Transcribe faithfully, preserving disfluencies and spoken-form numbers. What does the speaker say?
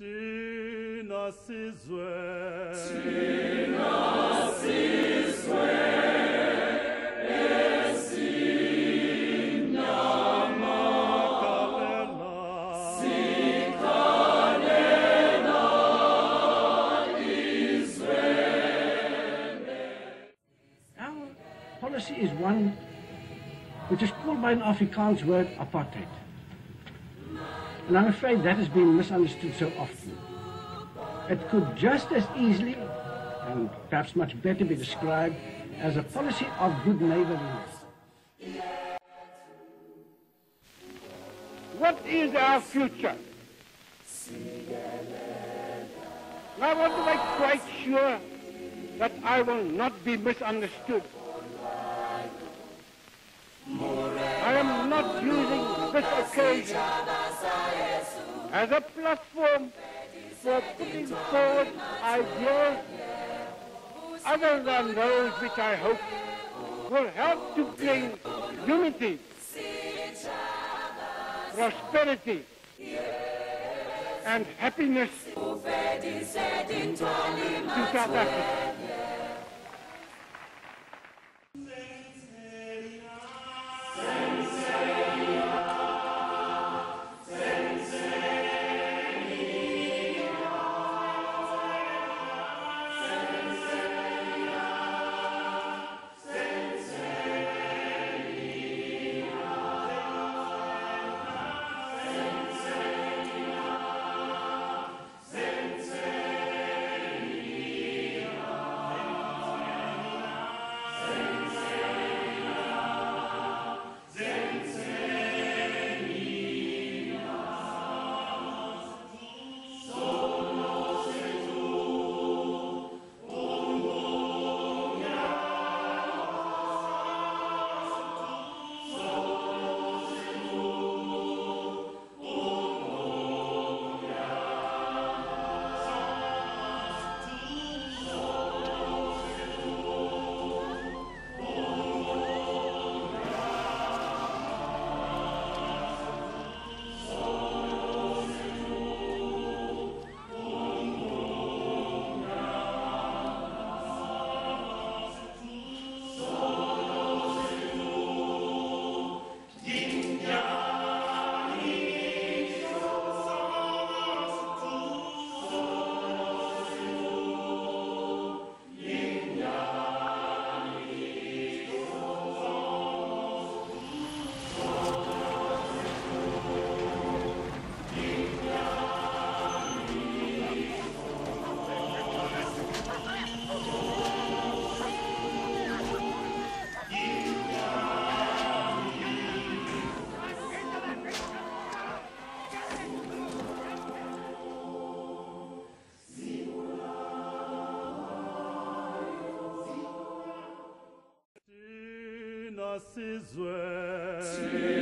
Thina sizwe, Thina sizwe, esinyama sikalela izwele. Our policy is one which is called by an Afrikaans word apartheid. And I'm afraid that has been misunderstood so often. It could just as easily, and perhaps much better, be described as a policy of good neighborliness. What is our future? I want to make quite sure that I will not be misunderstood. I am not using this occasion as a platform for putting forward ideas other than those which I hope will help to bring unity, prosperity, and happiness to South Africa. Thina sizwe.